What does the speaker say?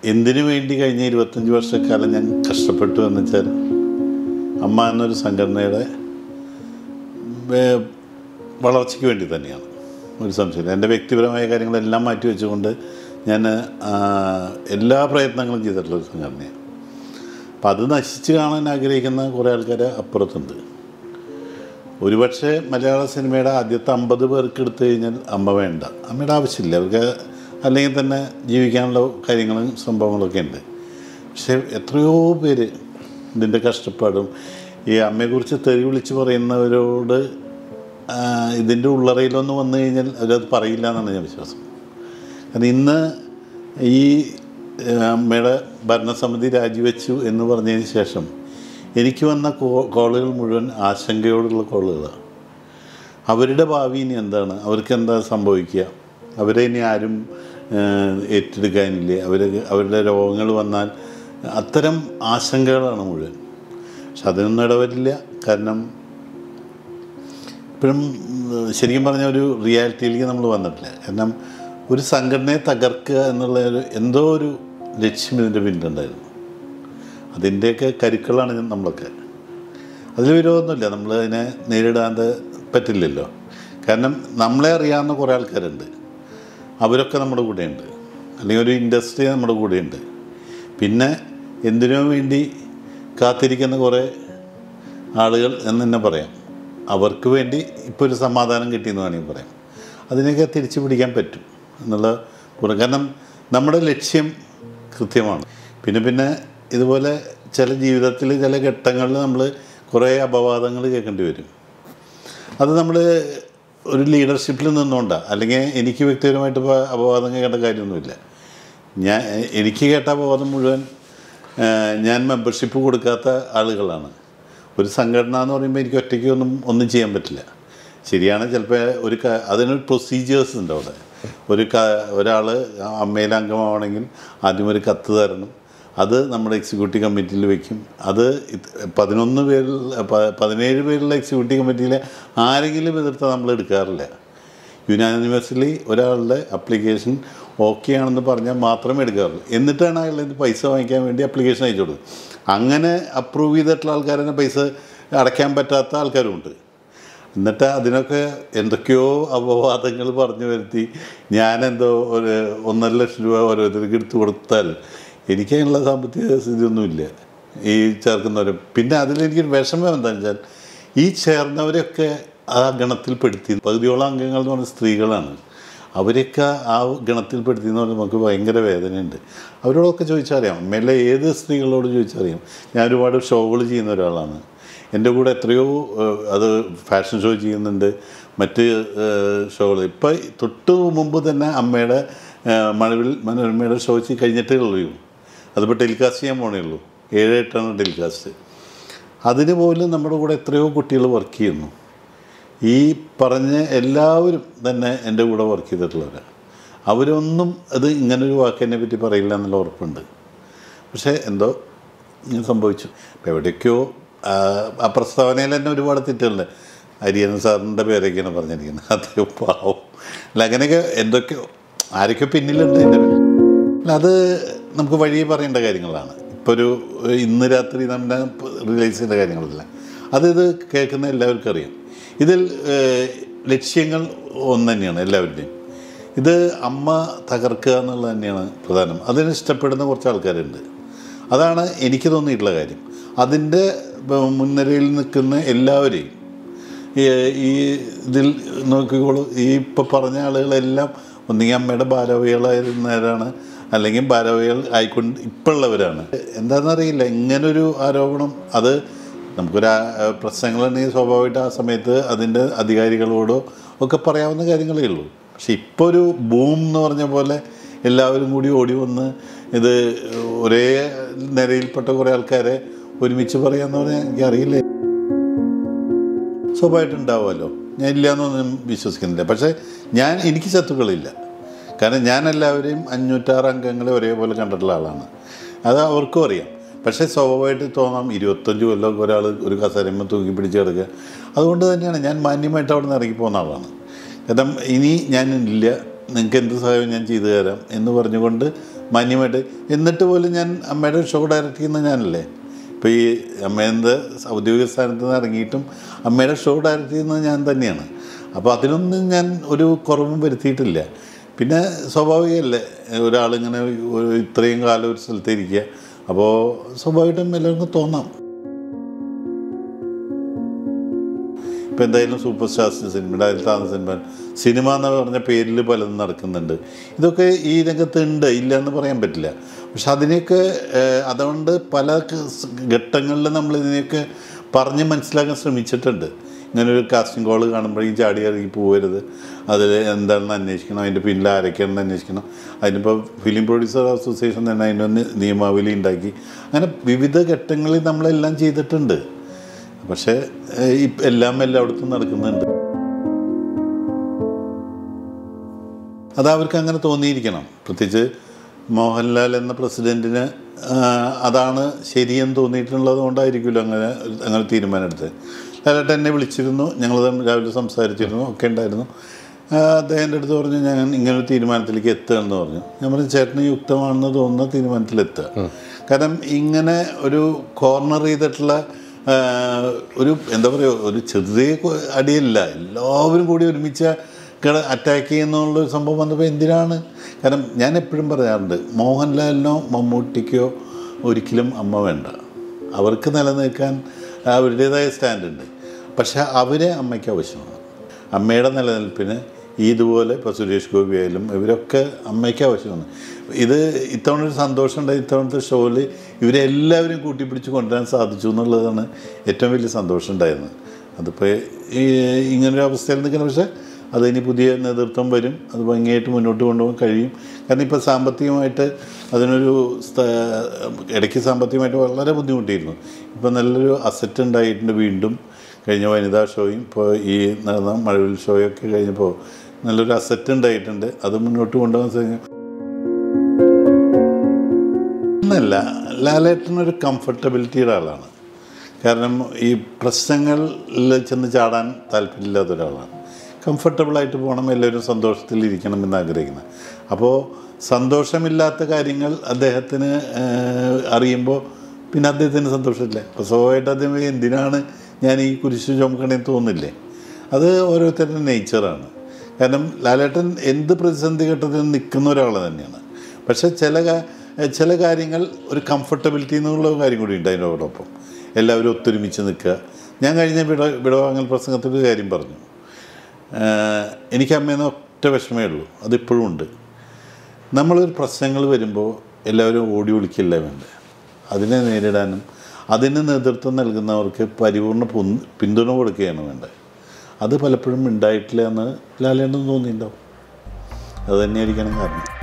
എന്തിനു വേണ്ടി കഴിഞ്ഞ 25 വർഷക്കാലം ഞാൻ കഷ്ടപ്പെട്ടു എന്ന് വെച്ചാൽ അമ്മ എന്നൊരു സംഘടനയുടെ വളർച്ചയ്ക്ക് വേണ്ടി തന്നെയാണ്. ഒരു സംശയമില്ല. എൻ്റെ വ്യക്തിപരമായ കാര്യങ്ങളെല്ലാം മാറ്റി വെച്ചുകൊണ്ട് ഞാൻ എല്ലാ പ്രയത്നങ്ങളും ചെയ്തിട്ടുള്ളൊരു സംഘടനയാണ്. അപ്പം അത് നശിച്ച് കാണാൻ ആഗ്രഹിക്കുന്ന കുറേ ആൾക്കാർ അപ്പുറത്തുണ്ട്. ഒരുപക്ഷെ മലയാള സിനിമയുടെ ആദ്യത്തെ 50 പേർക്ക് എടുത്തു കഴിഞ്ഞാൽ അമ്മ വേണ്ട, അമ്മയുടെ ആവശ്യമില്ല. അവർക്ക് അല്ലെങ്കിൽ തന്നെ ജീവിക്കാനുള്ള കാര്യങ്ങളും സംഭവങ്ങളൊക്കെ ഉണ്ട്. പക്ഷേ എത്രയോ പേര് ഇതിൻ്റെ കഷ്ടപ്പാടും ഈ അമ്മയെക്കുറിച്ച് തെറി വിളിച്ച് പറയുന്നവരോട് ഇതിൻ്റെ ഉള്ളറയിലൊന്ന് വന്നു കഴിഞ്ഞാൽ അവരത് പറയില്ല എന്നാണ് ഞാൻ വിശ്വാസം. കാരണം ഇന്ന് ഈ അമ്മയുടെ ഭരണസമിതി രാജിവെച്ചു എന്ന് പറഞ്ഞതിന് ശേഷം എനിക്ക് വന്ന കോളുകൾ മുഴുവൻ ആശങ്കയോടുള്ള കോളുകളാണ്. അവരുടെ ഭാവി ഇനി എന്താണ്, അവർക്ക് എന്താ സംഭവിക്കുക, അവരെ ഇനി ആരും ഏറ്റെടുക്കാനില്ലേ, അവരുടെ രോഗങ്ങൾ വന്നാൽ അത്തരം ആശങ്കകളാണ് മുഴുവൻ. പക്ഷെ അതിനൊന്നും ഇടവരില്ല. കാരണം ഇപ്പോഴും ശരിക്കും പറഞ്ഞ ഒരു റിയാലിറ്റിയിലേക്ക് നമ്മൾ വന്നിട്ടില്ല. കാരണം ഒരു സംഘടനയെ തകർക്കുക എന്നുള്ള എന്തോ ഒരു ലക്ഷ്യം ഇതിൻ്റെ പിന്നിലുണ്ടായിരുന്നു. അതിൻ്റെയൊക്കെ കരുക്കളാണ് നമ്മളൊക്കെ. അതിൽ വിരോധമൊന്നുമില്ല, നമ്മളതിനെ നേരിടാതെ പറ്റില്ലല്ലോ. കാരണം നമ്മളെ അറിയാവുന്ന കുറേ ആൾക്കാരുണ്ട്, അവരൊക്കെ നമ്മുടെ കൂടെയുണ്ട്. അല്ലെങ്കിൽ ഒരു ഇൻഡസ്ട്രി നമ്മുടെ കൂടെയുണ്ട്. പിന്നെ എന്തിനു വേണ്ടി കാത്തിരിക്കുന്ന കുറേ ആളുകൾ എന്ന് തന്നെ പറയാം. അവർക്ക് വേണ്ടി ഇപ്പോൾ ഒരു സമാധാനം കിട്ടിയെന്ന് വേണമെങ്കിൽ പറയാം. അതിനൊക്കെ തിരിച്ചു പിടിക്കാൻ പറ്റും എന്നുള്ള കാരണം നമ്മുടെ ലക്ഷ്യം കൃത്യമാണ്. പിന്നെ ഇതുപോലെ ചില ജീവിതത്തിൽ ചില ഘട്ടങ്ങളിൽ നമ്മൾ കുറേ അപവാദങ്ങൾ കേൾക്കേണ്ടി വരും. അത് നമ്മൾ ഒരു ലീഡർഷിപ്പിൽ നിന്നുകൊണ്ടാണ്. അല്ലെങ്കിൽ എനിക്ക് വ്യക്തിപരമായിട്ട് ഇപ്പോൾ അപവാദം കേൾക്കേണ്ട കാര്യമൊന്നുമില്ല. എനിക്ക് കേട്ട അപവാദം മുഴുവൻ ഞാൻ മെമ്പർഷിപ്പ് കൊടുക്കാത്ത ആളുകളാണ്. ഒരു സംഘടന എന്ന് പറയുമ്പോൾ എനിക്ക് ഒറ്റയ്ക്ക് ഒന്നും ചെയ്യാൻ പറ്റില്ല. ശരിയാണ്, ചിലപ്പോൾ അതിനൊരു പ്രൊസീജിയേഴ്സ് ഉണ്ട് അവിടെ. ഒരാൾ അമ്മയിൽ അംഗമാവണമെങ്കിൽ ആദ്യം ഒരു കത്ത് തരണം. അത് നമ്മുടെ എക്സിക്യൂട്ടീവ് കമ്മിറ്റിയിൽ വയ്ക്കും. അത് 17 പേരുള്ള എക്സിക്യൂട്ടീവ് കമ്മിറ്റിയിലെ ആരെങ്കിലും എതിർത്താൽ നമ്മൾ എടുക്കാറില്ല. യുനാനിമസ്ലി ഒരാളുടെ അപ്ലിക്കേഷൻ ഓക്കെ ആണെന്ന് പറഞ്ഞാൽ മാത്രമേ എടുക്കാറുള്ളൂ. എന്നിട്ടാണ് അയാളുടെ പൈസ വാങ്ങിക്കാൻ വേണ്ടി അപ്ലിക്കേഷൻ അയച്ചു കൊടുക്കും. അങ്ങനെ അപ്രൂവ് ചെയ്തിട്ടുള്ള ആൾക്കാരെ പൈസ അടയ്ക്കാൻ പറ്റാത്ത ആൾക്കാരുമുണ്ട്. എന്നിട്ട് അതിനൊക്കെ എന്തൊക്കെയോ അപവാദങ്ങൾ പറഞ്ഞു വരുത്തി ഞാനെന്തോ ഒരു 1.5 ലക്ഷം രൂപ ഓരോരുത്തർക്ക് എടുത്തു കൊടുത്താൽ എനിക്കതിനുള്ള സാമ്പത്തിക സ്ഥിതിയൊന്നുമില്ല ഈ ചേർക്കുന്നവർ. പിന്നെ അതിലെനിക്കൊരു വിഷമം എന്താണെന്ന് വെച്ചാൽ ഈ ചേർന്നവരെയൊക്കെ ആ ഗണത്തിൽപ്പെടുത്തി. പകുതിയോളം അംഗങ്ങൾ എന്ന് പറഞ്ഞ സ്ത്രീകളാണ്. അവരൊക്കെ ആ ഗണത്തിൽപ്പെടുത്തിയെന്ന് പറഞ്ഞാൽ നമുക്ക് ഭയങ്കര വേദനയുണ്ട്. അവരോടൊക്കെ ചോദിച്ചറിയാം, അമ്മയിലെ ഏത് സ്ത്രീകളോട് ചോദിച്ചറിയാം. ഞാൻ ഒരുപാട് ഷോകൾ ചെയ്യുന്ന ഒരാളാണ്. എൻ്റെ കൂടെ എത്രയോ അത് ഫാഷൻ ഷോ ചെയ്യുന്നുണ്ട്, മറ്റ് ഷോകൾ. ഇപ്പം തൊട്ട് മുമ്പ് തന്നെ അമ്മയുടെ മഴവിൽ മനോരമയുടെ ഷോ കഴിഞ്ഞിട്ടേ ഉള്ളൂ. അതിപ്പോൾ ടെലികാസ്റ്റ് ചെയ്യാൻ പോണേ ഉള്ളൂ. 7-8 ടെലികാസ്റ്റ്. അതിന് പോലും നമ്മുടെ കൂടെ എത്രയോ കുട്ടികൾ വർക്ക് ചെയ്യുന്നു. ഈ പറഞ്ഞ എല്ലാവരും തന്നെ എൻ്റെ കൂടെ വർക്ക് ചെയ്തിട്ടുള്ളവരാണ്. അവരൊന്നും അത് ഇങ്ങനൊരു വാക്കിനെ പറ്റി പറയില്ല എന്നുള്ള ഉറപ്പുണ്ട്. പക്ഷേ എന്തോ ഇങ്ങനെ സംഭവിച്ചു. ഇപ്പം എവിടേക്കോ ആ പ്രസ്താവനയിൽ തന്നെ ഒരുപാട് തെറ്റുകളുണ്ട്. ഹരിഹരൻ സാറിൻ്റെ പേരൊക്കെയാണ് പറഞ്ഞിരിക്കുന്നത്. അതൊക്കെ പാവം. അല്ല, അങ്ങനെയൊക്കെ എന്തൊക്കെയോ ആരൊക്കെ പിന്നിലുണ്ട് എൻ്റെ പേര്. അല്ല, അത് നമുക്ക് വഴിയെ പറയേണ്ട കാര്യങ്ങളാണ്. ഇപ്പോൾ ഇന്ന് രാത്രി നമ്മുടെ റിലീസ് ചെയ്യേണ്ട കാര്യങ്ങളല്ല. ഇത് കേൾക്കുന്ന എല്ലാവർക്കും അറിയാം. ഇതിൽ ലക്ഷ്യങ്ങൾ ഒന്ന് തന്നെയാണ് എല്ലാവരുടെയും. ഇത് അമ്മ തകർക്കുക എന്നുള്ളത് തന്നെയാണ് പ്രധാനം. അതിന് ഇഷ്ടപ്പെടുന്ന കുറച്ച് ആൾക്കാരുണ്ട്. അതാണ് എനിക്ക് തോന്നിയിട്ടുള്ള കാര്യം. അതിൻ്റെ മുൻനിരയിൽ നിൽക്കുന്ന എല്ലാവരെയും ഈ ഇതിൽ നോക്കിക്കോളൂ. ഈ ഇപ്പോൾ പറഞ്ഞ ആളുകളെല്ലാം ഒന്നുകിൽ അമ്മയുടെ ഭാരവഹികളായിരുന്നവരാണ്, അല്ലെങ്കിൽ ഭാരവഹികൾ ആയിക്കൊണ്ട് ഇപ്പോഴുള്ളവരാണ്. എന്താണെന്നറിയില്ല ഇങ്ങനൊരു ആരോപണം. അത് നമുക്കൊരു പ്രശ്നങ്ങളുണ്ടെങ്കിൽ സ്വാഭാവികമായിട്ട് ആ സമയത്ത് അതിൻ്റെ അധികാരികളോടോ ഒക്കെ പറയാവുന്ന കാര്യങ്ങളേ ഉള്ളൂ. പക്ഷെ ഇപ്പോൾ ഒരു ബൂം എന്ന് പറഞ്ഞ പോലെ എല്ലാവരും കൂടി ഓടി വന്ന് ഇത് ഒരേ നിരയിൽപ്പെട്ട കുറേ ആൾക്കാരെ ഒരുമിച്ച് പറയാമെന്ന് പറഞ്ഞാൽ എനിക്കറിയില്ല. സ്വാഭാവികമായിട്ടുണ്ടാവുമല്ലോ. ഞാൻ ഇല്ലയെന്നൊന്നും വിശ്വസിക്കുന്നില്ല. പക്ഷേ എനിക്ക് ശത്രുക്കളില്ല. കാരണം ഞാൻ എല്ലാവരെയും 506 അംഗങ്ങളെ ഒരേപോലെ കണ്ടിട്ടുള്ള ആളാണ്. അത് അവർക്കും അറിയാം. പക്ഷേ സ്വാഭാവികമായിട്ട് തോന്നാം 25 കൊല്ലമൊക്കെ ഒരാൾ ഒരു കസേരമ്മ തൂക്കി പിടിച്ച് കിടക്കുക. അതുകൊണ്ട് തന്നെയാണ് ഞാൻ മാന്യമായിട്ട് അവിടെ നിന്ന് ഇറങ്ങിപ്പോകുന്ന ആളാണ്. കാരണം ഇനി ഞാനില്ല, നിങ്ങൾക്ക് എന്ത് സഹായം ഞാൻ ചെയ്തു തരാം എന്ന് പറഞ്ഞുകൊണ്ട് മാന്യമായിട്ട്. എന്നിട്ട് പോലും ഞാൻ അമ്മയുടെ ഷോ ഡയറക്റ്റ് ചെയ്യുന്ന ഞാനല്ലേ. ഇപ്പോൾ ഈ അമ്മേൻ്റെ ഔദ്യോഗിക സ്ഥാനത്ത് നിന്ന് ഇറങ്ങിയിട്ടും അമ്മയുടെ ഷോ ഡയറക്റ്റ് ചെയ്യുന്നത് ഞാൻ തന്നെയാണ്. അപ്പോൾ അതിനൊന്നും ഞാൻ ഒരു കുറവും വരുത്തിയിട്ടില്ല. പിന്നെ സ്വാഭാവികമല്ലേ ഒരാളിങ്ങനെ ഇത്രയും കാലം ഒരു സ്ഥലത്ത് ഇരിക്കുക, അപ്പോൾ സ്വാഭാവികമായിട്ടും എല്ലാവർക്കും തോന്നാം. ഇപ്പോൾ എന്തായാലും സൂപ്പർ സ്റ്റാർസിൻ്റെ സിനിമ, ഡയറക്ടർ സിനിമ എന്ന് പറഞ്ഞ പേരിൽ പലതും നടക്കുന്നുണ്ട്. ഇതൊക്കെ ഈ രംഗത്തുണ്ട്, ഇല്ല എന്ന് പറയാൻ പറ്റില്ല. പക്ഷെ അതിനെയൊക്കെ അതുകൊണ്ട് പല ഘട്ടങ്ങളിൽ നമ്മളിതിനെയൊക്കെ പറഞ്ഞ് മനസ്സിലാക്കാൻ ശ്രമിച്ചിട്ടുണ്ട്. ഇങ്ങനൊരു കാസ്റ്റിംഗ് കോൾ കാണുമ്പോഴേക്കും ചാടി ഇറങ്ങി പോകരുത്, അതിൽ എന്താണെന്ന് അന്വേഷിക്കണം, അതിൻ്റെ പിന്നിൽ ആരൊക്കെയാണെന്ന് അന്വേഷിക്കണം. അതിനിപ്പോൾ ഫിലിം പ്രൊഡ്യൂസർ അസോസിയേഷൻ തന്നെ അതിനൊന്ന് നിയമാവലി ഉണ്ടാക്കി. അങ്ങനെ വിവിധ ഘട്ടങ്ങളിൽ നമ്മളെല്ലാം ചെയ്തിട്ടുണ്ട്. പക്ഷേ എല്ലാം എല്ലായിടത്തും നടക്കുന്നുണ്ട്. അത് അവർക്ക് അങ്ങനെ തോന്നിയിരിക്കണം. പ്രത്യേകിച്ച് മോഹൻലാൽ എന്ന പ്രസിഡൻറ്റിന് അതാണ് ശരിയെന്ന് തോന്നിയിട്ടുള്ളത് കൊണ്ടായിരിക്കുമല്ലോ അങ്ങനെ തീരുമാനമെടുത്തത്. ലാലേട്ടൻ എന്നെ വിളിച്ചിരുന്നു, ഞങ്ങൾ രാവിലെ സംസാരിച്ചിരുന്നു, ഒക്കെ ഉണ്ടായിരുന്നു. അദ്ദേഹത്തിൻ്റെ അടുത്ത് പറഞ്ഞു ഞാൻ ഇങ്ങനൊരു തീരുമാനത്തിലേക്ക് എത്തുകയെന്ന് പറഞ്ഞു. ഞാൻ പറഞ്ഞു ചേട്ടന് യുക്തമാണെന്ന് തോന്നുന്ന തീരുമാനത്തിലെത്തുക. കാരണം ഇങ്ങനെ ഒരു കോർണർ ചെയ്തിട്ടുള്ള ഒരു എന്താ പറയുക, ഒരു ചെറിയ അടിയല്ല, എല്ലാവരും കൂടി ഒരുമിച്ച് അറ്റാക്ക് ചെയ്യുന്നുള്ളൊരു സംഭവം വന്നപ്പോൾ എന്തിനാണ്? കാരണം ഞാൻ എപ്പോഴും പറയാറുണ്ട്, മോഹൻലാലിനോ മമ്മൂട്ടിക്കോ ഒരിക്കലും അമ്മ വേണ്ട. അവർക്ക് നിലനിൽക്കാൻ അവരുടേതായ സ്റ്റാൻഡുണ്ട്. പക്ഷേ അവരെ അമ്മയ്ക്ക് ആവശ്യമാണ്. അമ്മയുടെ നിലനിൽപ്പിന് ഇതുപോലെ ഇപ്പോൾ സുരേഷ് ഗോപി ആയാലും ഇവരൊക്കെ അമ്മയ്ക്ക് ആവശ്യമാണ്. ഇത് ഇത്തവണ ഒരു സന്തോഷം ഉണ്ടായി. ഇത്തവണത്തെ ഷോയിൽ ഇവരെല്ലാവരും കൂട്ടിപ്പിടിച്ച് കൊണ്ടുവരാൻ സാധിച്ചു എന്നുള്ളതാണ് ഏറ്റവും വലിയ സന്തോഷം ഉണ്ടായിരുന്നത്. അതിപ്പോൾ ഇങ്ങനൊരു അവസ്ഥയിൽ നിൽക്കണം. പക്ഷേ അതിന് പുതിയ നേതൃത്വം വരും, അത് ഭംഗിയായിട്ട് മുന്നോട്ട് കൊണ്ടുപോകാൻ കഴിയും. കാരണം ഇപ്പോൾ സാമ്പത്തികമായിട്ട് അതിനൊരു ഇടയ്ക്ക് സാമ്പത്തികമായിട്ട് വളരെ ബുദ്ധിമുട്ടിയിരുന്നു. ഇപ്പോൾ നല്ലൊരു അസറ്റ് ഉണ്ടായിട്ടുണ്ട്. വീണ്ടും കഴിഞ്ഞ വനിതാ ഷോയും ഇപ്പോൾ ഈ നടന്ന മഴവിൽ ഷോയൊക്കെ കഴിഞ്ഞപ്പോൾ നല്ലൊരു അസറ്റ് ഉണ്ടായിട്ടുണ്ട്. അത് മുന്നോട്ട് കൊണ്ടുപോകാൻ സാധിക്കും. എന്നല്ല, ലാലേട്ടനൊരു കംഫർട്ടബിലിറ്റിയുടെ ആളാണ്. കാരണം ഈ പ്രശ്നങ്ങളിൽ ചെന്ന് ചാടാൻ താല്പര്യമില്ലാത്ത ഒരാളാണ്. കംഫർട്ടബിളായിട്ട് പോകണം, എല്ലാവരും സന്തോഷത്തിലിരിക്കണം എന്ന് ആഗ്രഹിക്കുന്നത്. അപ്പോൾ സന്തോഷമില്ലാത്ത കാര്യങ്ങൾ അദ്ദേഹത്തിന് അറിയുമ്പോൾ പിന്നെ അദ്ദേഹത്തിന് സന്തോഷമില്ല. അപ്പോൾ സ്വാഭാവികമായിട്ട് അദ്ദേഹം എന്തിനാണ് ഞാൻ ഈ കുരിശ് ചുമക്കണേന്ന് തോന്നില്ലേ? അത് ഓരോരുത്തരുടെ നേച്ചറാണ്. കാരണം ലാലേട്ടൻ എന്ത് പ്രതിസന്ധി ഘട്ടത്തിൽ നിൽക്കുന്ന ഒരാൾ തന്നെയാണ്. പക്ഷേ ചില കാര്യങ്ങൾ ഒരു കംഫർട്ടബിലിറ്റി എന്നുള്ള കാര്യം കൂടി ഉണ്ട് അതിനോടൊപ്പം. എല്ലാവരും ഒത്തൊരുമിച്ച് നിൽക്കുക. ഞാൻ കഴിഞ്ഞ വിടവാങ്ങൽ പ്രസംഗത്തിൻ്റെ കാര്യം പറഞ്ഞു. എനിക്ക് അമ്മേന്ന് ഒറ്റ വിഷമേ ഉള്ളൂ, അതിപ്പോഴും ഉണ്ട്. നമ്മളൊരു പ്രശ്നങ്ങൾ വരുമ്പോൾ എല്ലാവരും ഓടി ഒളിക്കില്ല വേണ്ടത്. അതിനെ നേരിടാനും അതിന് നേതൃത്വം നൽകുന്നവർക്ക് പരിപൂർണ്ണ പിന്തുണ കൊടുക്കുകയാണ് വേണ്ടത്. അത് പലപ്പോഴും ഉണ്ടായിട്ടില്ല എന്ന് ലാലേട്ടൻ തോന്നിയിട്ടുണ്ടാവും. അത് തന്നെയായിരിക്കണം കാരണം.